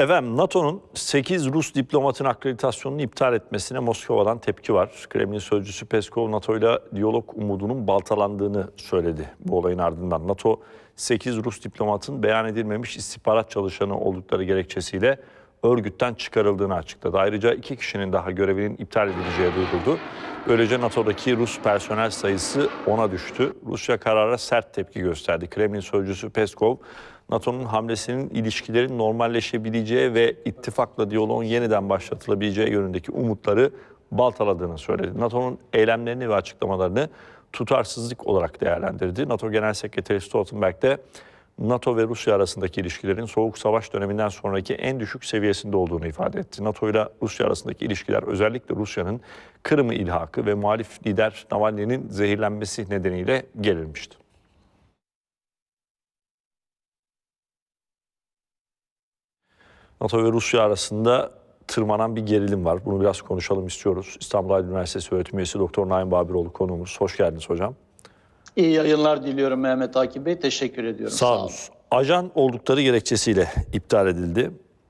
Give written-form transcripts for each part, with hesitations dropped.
Efendim, NATO'nun 8 Rus diplomatın akreditasyonunu iptal etmesine Moskova'dan tepki var. Kremlin sözcüsü Peskov, NATO ile diyalog umudunun baltalandığını söyledi bu olayın ardından. NATO, 8 Rus diplomatın beyan edilmemiş istihbarat çalışanı oldukları gerekçesiyle örgütten çıkarıldığını açıkladı. Ayrıca 2 kişinin daha görevinin iptal edileceği duyuruldu. Böylece NATO'daki Rus personel sayısı 10'a düştü. Rusya karara sert tepki gösterdi. Kremlin sözcüsü Peskov, NATO'nun hamlesinin ilişkilerin normalleşebileceği ve ittifakla diyaloğun yeniden başlatılabileceği yönündeki umutları baltaladığını söyledi. NATO'nun eylemlerini ve açıklamalarını tutarsızlık olarak değerlendirdi. NATO Genel Sekreteri Stoltenberg de NATO ve Rusya arasındaki ilişkilerin Soğuk Savaş döneminden sonraki en düşük seviyesinde olduğunu ifade etti. NATO ile Rusya arasındaki ilişkiler özellikle Rusya'nın Kırım'ı ilhakı ve muhalif lider Navalny'nin zehirlenmesi nedeniyle gerilmişti. NATO ve Rusya arasında tırmanan bir gerilim var. Bunu biraz konuşalım istiyoruz. İstanbul Aydın Üniversitesi öğretim üyesi Doktor Naim Babiroğlu konuğumuz. Hoş geldiniz hocam. İyi yayınlar diliyorum Mehmet Akif Bey. Teşekkür ediyorum. Sağ olun. Ajan oldukları gerekçesiyle iptal edildi.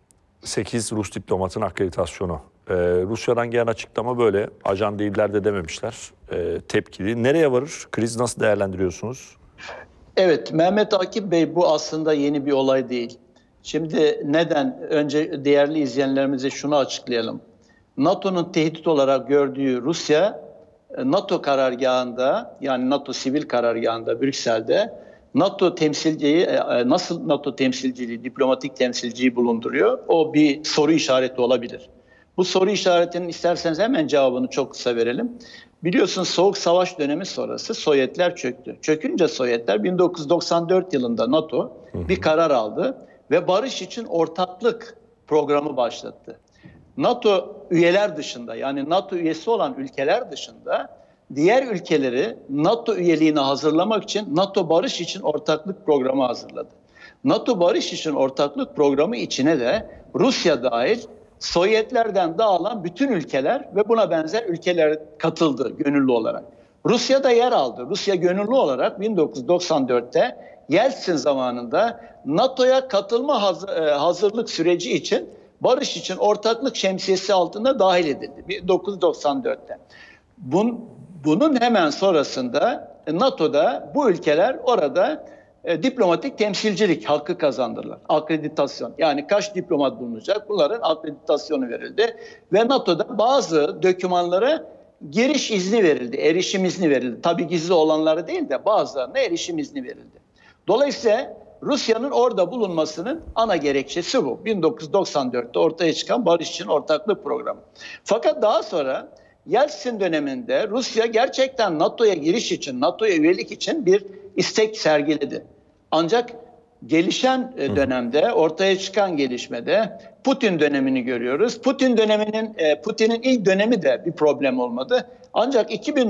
8 Rus diplomatın akreditasyonu. Rusya'dan gelen açıklama böyle. Ajan değiller de dememişler. Tepkili. Nereye varır? Kriz nasıl değerlendiriyorsunuz? Evet Mehmet Akif Bey, bu aslında yeni bir olay değil. Şimdi neden? Önce değerli izleyenlerimize şunu açıklayalım. NATO'nun tehdit olarak gördüğü Rusya, NATO karargahında, yani NATO sivil karargahında Brüksel'de NATO temsilciyi, nasıl NATO temsilciliği, diplomatik temsilciyi bulunduruyor? O bir soru işareti olabilir. Bu soru işaretinin isterseniz hemen cevabını çok kısa verelim. Biliyorsunuz Soğuk Savaş dönemi sonrası Sovyetler çöktü. Çökünce Sovyetler 1994 yılında NATO bir karar aldı ve barış için ortaklık programı başlattı. NATO üyeler dışında, yani NATO üyesi olan ülkeler dışında diğer ülkeleri NATO üyeliğine hazırlamak için NATO Barış için Ortaklık Programı hazırladı. NATO Barış için Ortaklık Programı içine de Rusya dahil Sovyetlerden dağılan bütün ülkeler ve buna benzer ülkeler katıldı gönüllü olarak. Rusya da yer aldı. Rusya gönüllü olarak 1994'te Yeltsin zamanında NATO'ya katılma hazırlık süreci için barış için ortaklık şemsiyesi altında dahil edildi 1994'te. Bunun hemen sonrasında NATO'da bu ülkeler orada diplomatik temsilcilik hakkı kazandırdılar. Akreditasyon, yani kaç diplomat bulunacak, bunların akreditasyonu verildi. Ve NATO'da bazı dokümanlara giriş izni verildi, erişim izni verildi. Tabii gizli olanları değil de bazılarına erişim izni verildi. Dolayısıyla Rusya'nın orada bulunmasının ana gerekçesi bu. 1994'te ortaya çıkan Barış için Ortaklık Programı. Fakat daha sonra Yeltsin döneminde Rusya gerçekten NATO'ya giriş için, NATO'ya üyelik için bir istek sergiledi. Ancak gelişen dönemde, ortaya çıkan gelişmede Putin dönemini görüyoruz. Putin'in ilk dönemi de bir problem olmadı. Ancak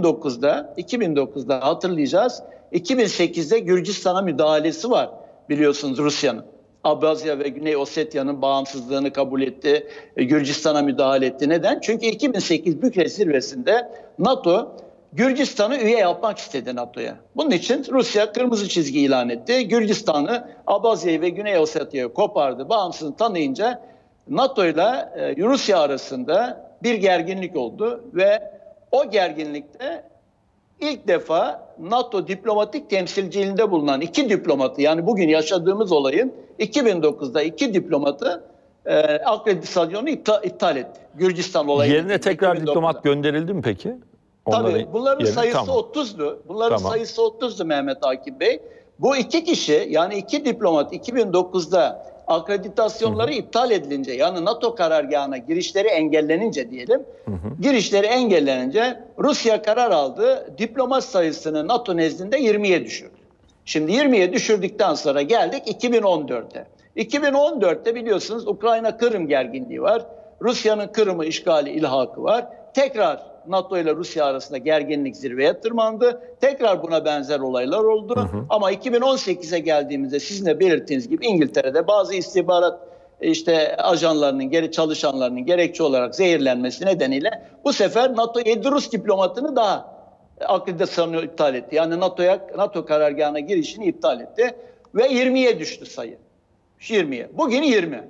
2009'da hatırlayacağız, 2008'de Gürcistan'a müdahalesi var biliyorsunuz Rusya'nın. Abhazya ve Güney Osetya'nın bağımsızlığını kabul etti, Gürcistan'a müdahale etti. Neden? Çünkü 2008 Bükreş zirvesinde NATO Gürcistan'ı üye yapmak istedi NATO'ya. Bunun için Rusya kırmızı çizgi ilan etti. Gürcistan'ı, Abhazya'yı ve Güney Osetya'yı kopardı. Bağımsızlığını tanıyınca NATO ile Rusya arasında bir gerginlik oldu ve o gerginlikte İlk defa NATO diplomatik temsilciliğinde bulunan 2 diplomatı, yani bugün yaşadığımız olayın 2009'da 2 diplomatı akreditasyonu iptal etti. Gürcistan olayı. Yerine tekrar 2009'da diplomat gönderildi mi peki? Tabii bunların sayısı 30'du. Bunların sayısı 30'du Mehmet Akif Bey. Bu 2 kişi, yani 2 diplomat 2009'da akreditasyonları iptal edilince, yani NATO karargahına girişleri engellenince diyelim, girişleri engellenince Rusya karar aldı. Diplomat sayısını NATO nezdinde 20'ye düşürdü. Şimdi 20'ye düşürdükten sonra geldik 2014'te. 2014'te biliyorsunuz Ukrayna-Kırım gerginliği var. Rusya'nın Kırım'ı işgali ilhakı var. Tekrar NATO ile Rusya arasında gerginlik zirveye tırmandı. Tekrar buna benzer olaylar oldu. Ama 2018'e geldiğimizde sizin de belirttiğiniz gibi İngiltere'de bazı istihbarat ajanlarının, çalışanlarının gerekçe olarak zehirlenmesi nedeniyle bu sefer NATO 7 Rus diplomatını daha akreditasyonu iptal etti. Yani NATO karargahına girişini iptal etti ve 20'ye düştü sayı. 20'ye. Bugün 20.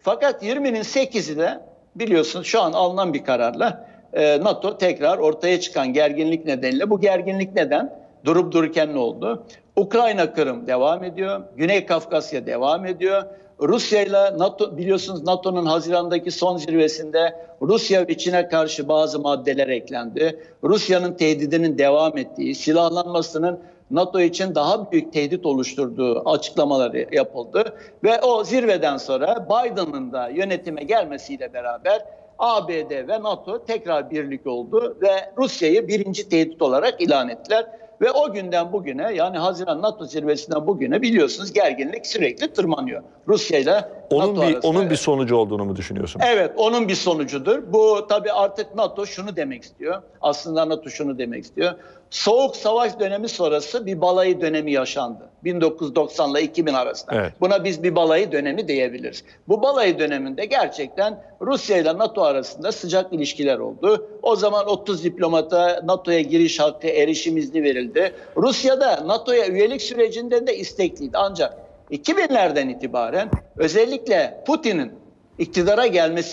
Fakat 20'nin 8'i de biliyorsunuz şu an alınan bir kararla NATO tekrar ortaya çıkan gerginlik nedeniyle, bu gerginlik neden? Durup dururken ne oldu? Ukrayna, Kırım devam ediyor. Güney Kafkasya devam ediyor. Rusya ile NATO, biliyorsunuz NATO'nun Haziran'daki son zirvesinde Rusya ve Çin'e karşı bazı maddeler eklendi. Rusya'nın tehdidinin devam ettiği, silahlanmasının NATO için daha büyük tehdit oluşturduğu açıklamaları yapıldı. Ve o zirveden sonra Biden'ın da yönetime gelmesiyle beraber ABD ve NATO tekrar birlik oldu ve Rusya'yı birinci tehdit olarak ilan ettiler. Ve o günden bugüne, yani Haziran NATO zirvesinden bugüne biliyorsunuz gerginlik sürekli tırmanıyor. Rusya ile NATO arasında. Onun bir sonucu olduğunu mu düşünüyorsunuz? Evet, onun bir sonucudur. Bu tabii artık NATO şunu demek istiyor. Aslında NATO şunu demek istiyor. Soğuk Savaş dönemi sonrası bir balayı dönemi yaşandı. 1990 ile 2000 arasında. Evet. Buna biz bir balayı dönemi diyebiliriz. Bu balayı döneminde gerçekten Rusya ile NATO arasında sıcak ilişkiler oldu. O zaman 30 diplomata NATO'ya giriş hakkı, erişim izni verildi. Rusya da NATO'ya üyelik sürecinde de istekliydi. Ancak 2000'lerden itibaren özellikle Putin'in iktidara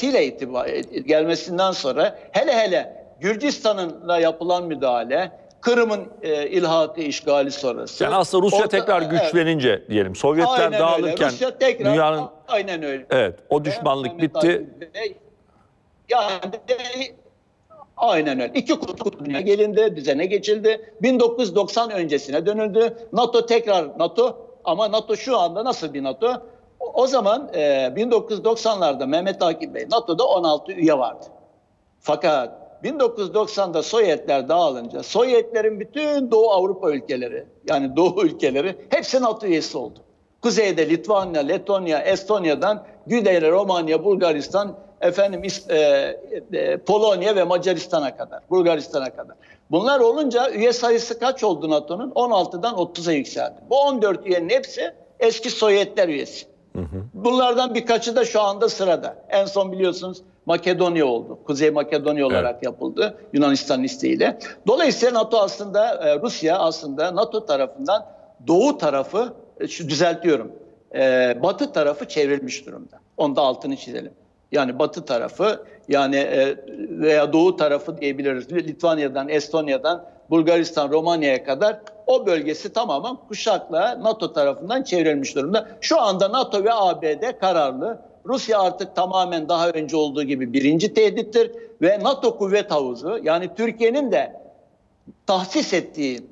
gelmesinden sonra hele Gürcistan'la yapılan müdahale, Kırım'ın ilhakı işgali sonrası. Yani aslında Rusya tekrar güçlenince diyelim. Sovyetler aynen dağılırken öyle. Rusya tekrar, dünyanın aynen öyle. evet, o düşmanlık bitti. Yani aynen öyle. İki kutluya gelindi, düzene geçildi. 1990 öncesine dönüldü. NATO tekrar NATO, ama NATO şu anda nasıl bir NATO? O zaman 1990'larda Mehmet Akif Bey, NATO'da 16 üye vardı. Fakat 1990'da Sovyetler dağılınca Sovyetlerin bütün Doğu Avrupa ülkeleri, yani Doğu ülkeleri hepsi NATO üyesi oldu. Kuzeyde Litvanya, Letonya, Estonya'dan güneyde Romanya, Bulgaristan, Polonya ve Macaristan'a kadar, Bulgaristan'a kadar. Bunlar olunca üye sayısı kaç oldu NATO'nun? 16'dan 30'a yükseldi. Bu 14 üyenin hepsi eski Sovyetler üyesi. Bunlardan birkaçı da şu anda sırada. En son biliyorsunuz Makedonya oldu. Kuzey Makedonya olarak yapıldı Yunanistan isteğiyle. Dolayısıyla NATO aslında, Rusya aslında NATO tarafından doğu tarafı, düzeltiyorum, batı tarafı çevrilmiş durumda. Onu da altını çizelim. Yani batı tarafı, yani veya doğu tarafı diyebiliriz. Litvanya'dan, Estonya'dan, Bulgaristan, Romanya'ya kadar o bölgesi tamamen kuşakla NATO tarafından çevrilmiş durumda. Şu anda NATO ve ABD kararlı. Rusya artık tamamen daha önce olduğu gibi birinci tehdittir ve NATO kuvvet havuzu, yani Türkiye'nin de tahsis ettiği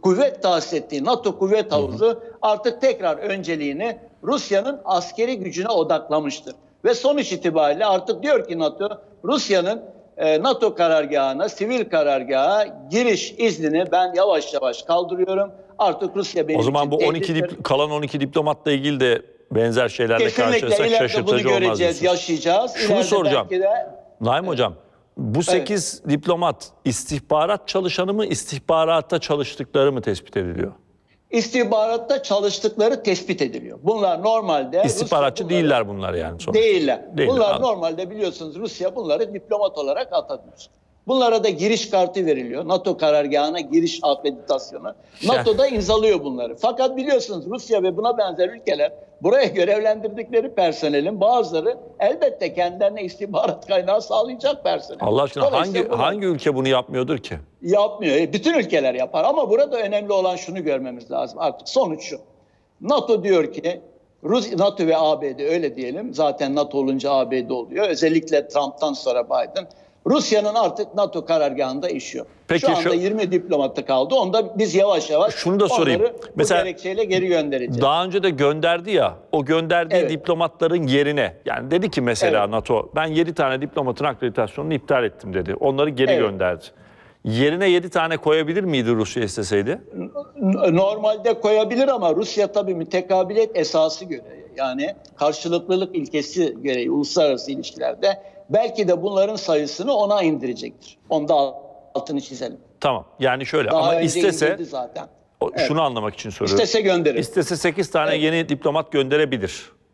NATO kuvvet havuzu artık tekrar önceliğini Rusya'nın askeri gücüne odaklamıştır. Ve sonuç itibariyle artık diyor ki NATO, Rusya'nın NATO karargahına, sivil karargaha giriş iznini ben yavaş yavaş kaldırıyorum. Artık Rusya benim o zaman için bu 12 kalan 12 diplomatla ilgili de benzer şeylerle karşılaşsak şaşırtıcı bunu olmaz. göreceğiz, yaşayacağız. Şunu İleride soracağım. Naim evet. Hocam, bu 8 diplomat istihbarat çalışanı mı, istihbaratta çalıştıkları mı tespit ediliyor? İstihbaratta çalıştıkları tespit ediliyor. Bunlar normalde... İstihbaratçı değiller bunlar yani sonuçta. Değiller. Bunlar Anladım. normalde biliyorsunuz Rusya bunları diplomat olarak atabilir. Bunlara da giriş kartı veriliyor. NATO karargahına giriş akreditasyonu. NATO da imzalıyor bunları. Fakat biliyorsunuz Rusya ve buna benzer ülkeler buraya görevlendirdikleri personelin bazıları elbette kendilerine istihbarat kaynağı sağlayacak personel. Allah aşkına hangi ülke bunu yapmıyordur ki? Yapmıyor. Bütün ülkeler yapar ama burada önemli olan şunu görmemiz lazım. Artık sonuç şu. NATO diyor ki, NATO ve ABD öyle diyelim. Zaten NATO olunca ABD oluyor. Özellikle Trump'tan sonra Biden. Rusya'nın artık NATO karargahında işi yok. Peki, şu anda 20 diplomatı kaldı. Onda biz yavaş yavaş şunu da sorayım. onları Mesela, bu gerekçeyle geri göndereceğiz. Daha önce de gönderdi ya, o gönderdiği diplomatların yerine, yani dedi ki mesela NATO, ben 7 tane diplomatın akreditasyonunu iptal ettim dedi. Onları geri gönderdi. Yerine 7 tane koyabilir miydi Rusya isteseydi? Normalde koyabilir ama Rusya tabii mütekabiliyet esası göre, yani karşılıklılık ilkesi gereği uluslararası ilişkilerde belki de bunların sayısını 10'a indirecektir. Onda altını çizelim. Tamam. Yani şöyle, daha ama önce istese zaten. Şunu anlamak için soruyorum. İstese gönderir. İstese 8 tane yeni diplomat gönderebilir.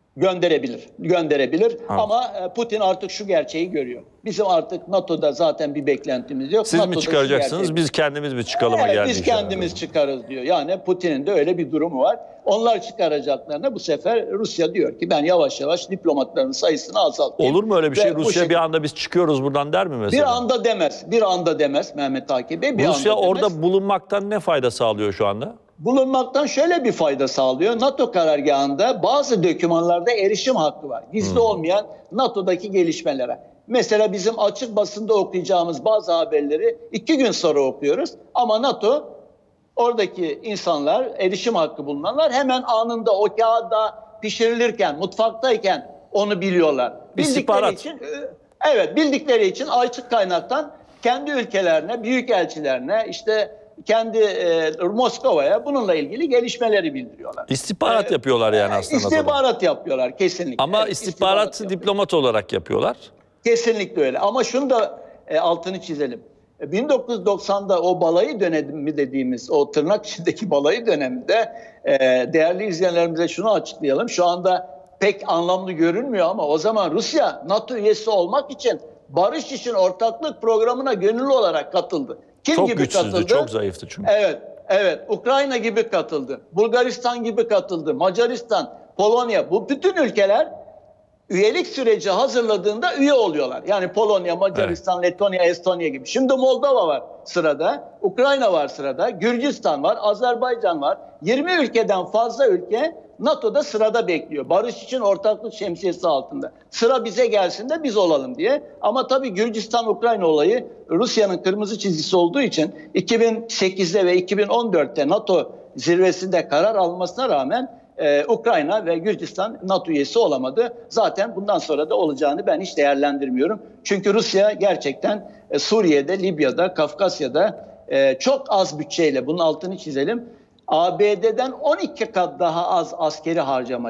Gönderebilir. Ama Putin artık şu gerçeği görüyor. Bizim artık NATO'da zaten bir beklentimiz yok. Siz NATO'da mi çıkaracaksınız, biz kendimiz mi çıkalım geldi. Biz kendimiz çıkarız diyor. Yani Putin'in de öyle bir durumu var. Onlar çıkaracaklarına bu sefer Rusya diyor ki ben yavaş yavaş diplomatların sayısını azaltayım. Olur mu öyle bir şey? Rusya bir anda anda biz çıkıyoruz buradan der mi mesela? Bir anda demez Mehmet Akif Bey. Rusya orada bulunmaktan ne fayda sağlıyor şu anda? Bulunmaktan şöyle bir fayda sağlıyor. NATO karargahında bazı dokümanlarda erişim hakkı var. Gizli olmayan NATO'daki gelişmelere. Mesela bizim açık basında okuyacağımız bazı haberleri 2 gün sonra okuyoruz. Ama NATO oradaki insanlar, erişim hakkı bulunanlar hemen anında o kağıda pişirilirken, mutfaktayken onu biliyorlar. İstihbarat. Bildikleri için açık kaynaktan kendi ülkelerine, büyükelçilerine, işte kendi Moskova'ya bununla ilgili gelişmeleri bildiriyorlar. İstihbarat yapıyorlar yani aslında. İstihbarat yapıyorlar kesinlikle. Ama istihbaratı diplomat olarak yapıyorlar. Kesinlikle öyle. Ama şunu da altını çizelim. 1990'da o balayı dönemi dediğimiz o tırnak içindeki balayı döneminde değerli izleyenlerimize şunu açıklayalım. Şu anda pek anlamlı görünmüyor ama o zaman Rusya NATO üyesi olmak için barış için ortaklık programına gönüllü olarak katıldı. Kim çok gibi güçsüzdü, katıldı? çok zayıftı çünkü. Evet. Ukrayna gibi katıldı. Bulgaristan gibi katıldı. Macaristan, Polonya. Bu bütün ülkeler üyelik süreci hazırladığında üye oluyorlar. Yani Polonya, Macaristan, Letonya, Estonya gibi. Şimdi Moldova var sırada. Ukrayna var sırada. Gürcistan var. Azerbaycan var. 20 ülkeden fazla ülke NATO'da sırada bekliyor. Barış için ortaklık şemsiyesi altında. Sıra bize gelsin de biz olalım diye. Ama tabii Gürcistan-Ukrayna olayı Rusya'nın kırmızı çizgisi olduğu için 2008'de ve 2014'te NATO zirvesinde karar almasına rağmen Ukrayna ve Gürcistan NATO üyesi olamadı. Zaten bundan sonra da olacağını ben hiç değerlendirmiyorum. Çünkü Rusya gerçekten Suriye'de, Libya'da, Kafkasya'da çok az bütçeyle, bunun altını çizelim, ABD'den 12 kat daha az askeri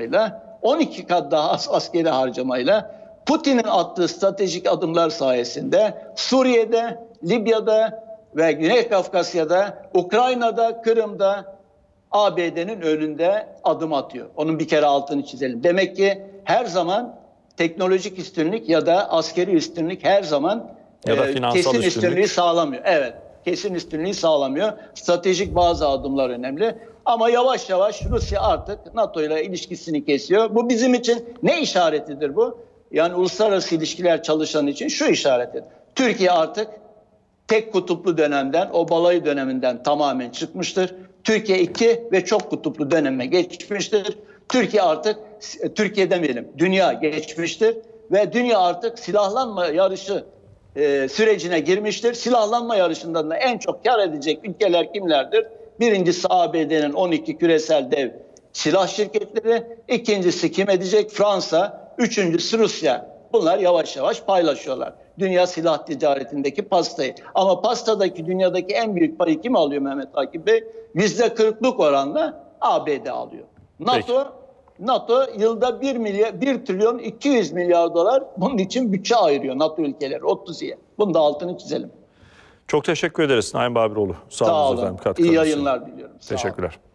harcamayla Putin'in attığı stratejik adımlar sayesinde Suriye'de, Libya'da ve Güney Kafkasya'da, Ukrayna'da, Kırım'da ABD'nin önünde adım atıyor. Onun bir kere altını çizelim. Demek ki her zaman teknolojik üstünlük ya da askeri üstünlük her zaman ya da finansal kesin üstünlük üstünlüğü sağlamıyor. Evet, kesin üstünlüğü sağlamıyor. Stratejik bazı adımlar önemli. Ama yavaş yavaş Rusya artık NATO ile ilişkisini kesiyor. Bu bizim için ne işaretidir bu? Yani uluslararası ilişkiler çalışan için şu işaretidir. Türkiye artık tek kutuplu dönemden, o balayı döneminden tamamen çıkmıştır. Türkiye 2 ve çok kutuplu döneme geçmiştir. Türkiye artık, Türkiye demeyelim, dünya geçmiştir. Ve dünya artık silahlanma yarışı sürecine girmiştir. Silahlanma yarışından da en çok kar edecek ülkeler kimlerdir? Birincisi ABD'nin 12 küresel dev silah şirketleri. İkincisi kim edecek? Fransa. Üçüncüsü Rusya. Bunlar yavaş yavaş paylaşıyorlar. Dünya silah ticaretindeki pastayı. Ama pastadaki dünyadaki en büyük payı kim alıyor Mehmet Akif Bey? %40'lık oranla ABD alıyor. NATO yılda 1 trilyon 200 milyar dolar bunun için bütçe ayırıyor NATO ülkeleri 30'ya. Bunu da altını çizelim. Çok teşekkür ederiz Naim Babiroğlu. Sağ olun. Efendim, İyi yayınlar diliyorum. Teşekkürler.